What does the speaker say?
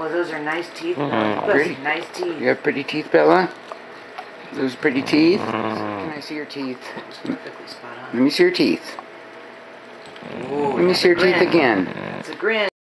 Oh, those are nice teeth, Bella. Those are nice teeth. You have pretty teeth, Bella? Those pretty teeth? Can I see your teeth? Perfectly spot on. Let me see your teeth. Ooh, Let me see your teeth again. It's a grin.